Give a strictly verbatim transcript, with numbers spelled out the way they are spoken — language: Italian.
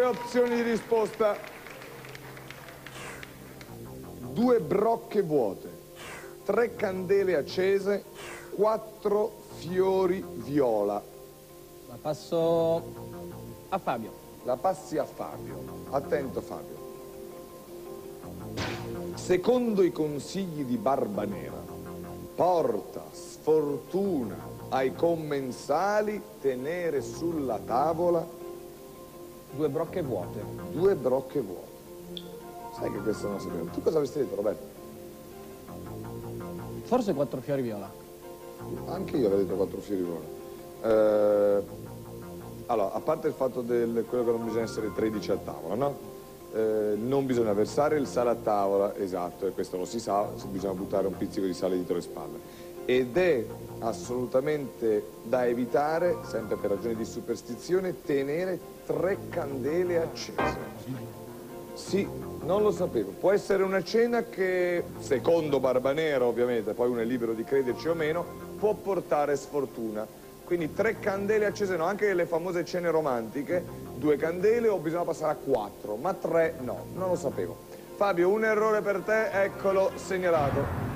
Tre opzioni di risposta. Due brocche vuote, tre candele accese, quattro fiori viola. La passo a Fabio. La passi a Fabio. Attento Fabio. Secondo i consigli di Barbanera, porta sfortuna ai commensali tenere sulla tavola Due brocche vuote. due brocche vuote. Sai che questo non lo sapevo. Tu cosa avresti detto, Roberto? Forse quattro fiori viola. Anche io avrei detto quattro fiori viola. Eh, allora, a parte il fatto del quello che non bisogna essere tredici a tavola, no? Eh, non bisogna versare il sale a tavola, esatto, e questo lo si sa, bisogna buttare un pizzico di sale dietro le spalle. Ed è assolutamente da evitare, sempre per ragioni di superstizione, tenere tre candele accese. Sì, non lo sapevo. Può essere una cena che, secondo Barbanera ovviamente, poi uno è libero di crederci o meno, può portare sfortuna. Quindi tre candele accese, no, anche le famose cene romantiche, due candele o bisogna passare a quattro, ma tre no, non lo sapevo. Fabio, un errore per te, eccolo segnalato.